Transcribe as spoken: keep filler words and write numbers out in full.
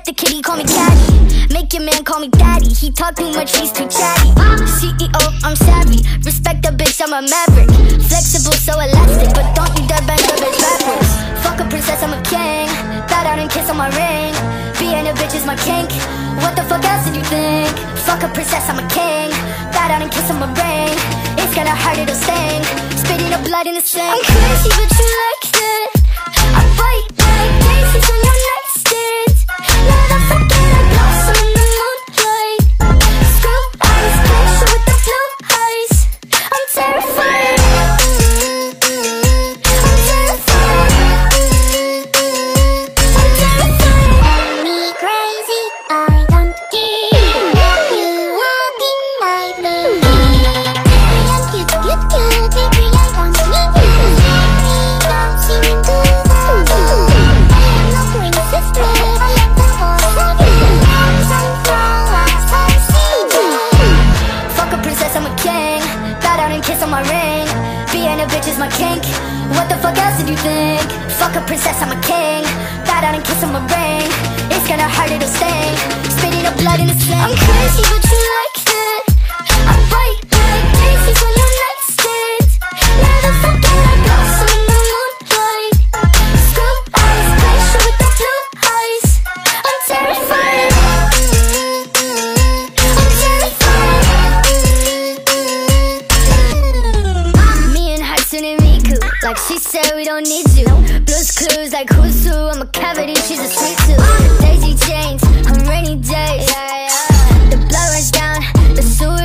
the kitty, call me caddy. Make your man call me daddy. He talk too much, he's too chatty. C E O, I'm savvy. Respect the bitch, I'm a maverick. Flexible, so elastic, but don't you dare bend the bitch backwards. Fuck a princess, I'm a king. Bow down and kiss on my ring. Being a bitch is my kink. What the fuck else did you think? Fuck a princess, I'm a king. Bow down and kiss on my ring. It's gonna hurt, it'll sting. Spitting up blood in the sink. I'm crazy, but you like it. I bite like daisies on your nightstand. Motherfucking like blossom in the moonlight. Screw eyes, glacier with the blue eyes. I'm terrified. I'm terrified. I'm terrified. Call me crazy, I don't care. You walk in my room. I'm cute, cute, cute, baby, I don't need you. Me bouncing into the moon. I'm no princess, babe, I am the boss of you. Sunflowers, I see you. Fuck a princess, I'm a king. Bow down and kiss on my ring. Being a bitch is my kink. What the fuck else did you think? Fuck a princess, I'm a king. Bow down and kiss on my ring. It's gonna hurt, it'll sting. Spitting up blood in the sink. I'm crazy, but you like it. I bite like daisies on your nightstand. Motherfucking like blossom in the moonlight. Screw eyes, glacier with the blue eyes. I'm terrified. I'm terrified. Me and hatsume and miku, like she said we don't need you. Blues clues like who's who. I'm a cavity, she's a sweet tooth. Daisy chains on rainy days. The blood runs down the sewer